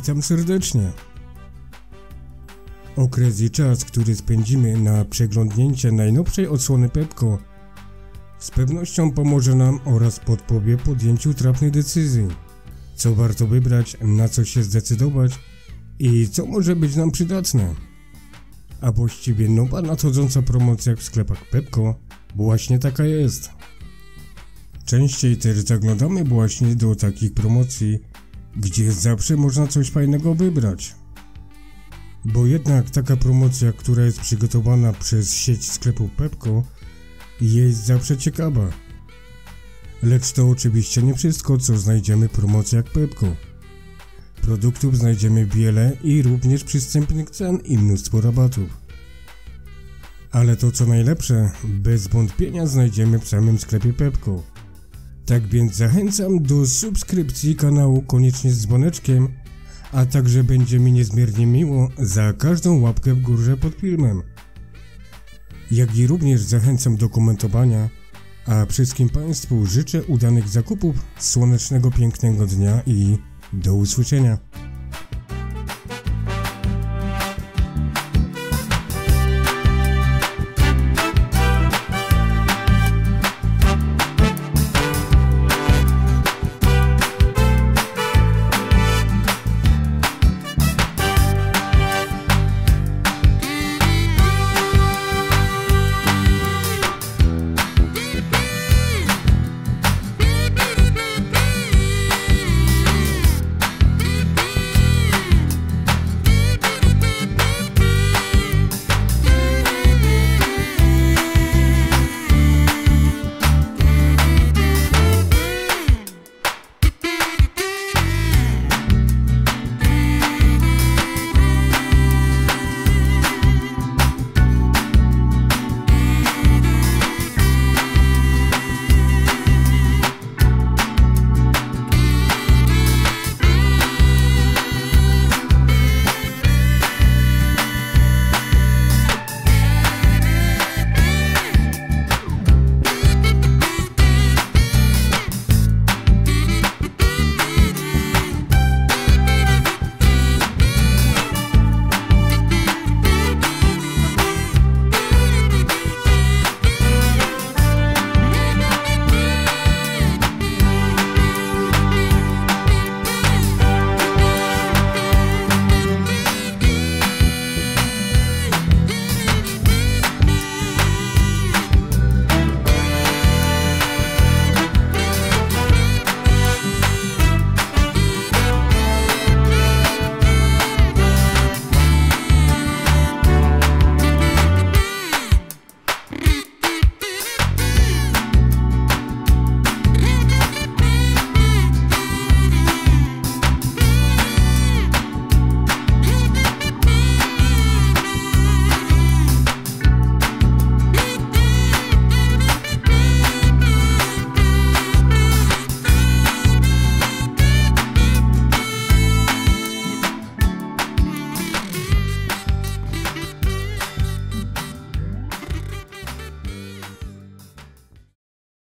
Witam serdecznie. Okres i czas, który spędzimy na przeglądnięcie najnowszej odsłony Pepco, z pewnością pomoże nam oraz podpowie podjęciu trafnej decyzji, co warto wybrać, na co się zdecydować i co może być nam przydatne. A właściwie nowa nadchodząca promocja w sklepach Pepco właśnie taka jest. Częściej też zaglądamy właśnie do takich promocji, gdzie zawsze można coś fajnego wybrać. Bo jednak taka promocja, która jest przygotowana przez sieć sklepów Pepco, jest zawsze ciekawa. Lecz to oczywiście nie wszystko, co znajdziemy w promocjach Pepco. Produktów znajdziemy wiele i również przystępnych cen i mnóstwo rabatów. Ale to co najlepsze, bez wątpienia znajdziemy w samym sklepie Pepco. Tak więc zachęcam do subskrypcji kanału koniecznie z dzwoneczkiem, a także będzie mi niezmiernie miło za każdą łapkę w górze pod filmem. Jak i również zachęcam do komentowania, a wszystkim Państwu życzę udanych zakupów, słonecznego pięknego dnia i do usłyszenia.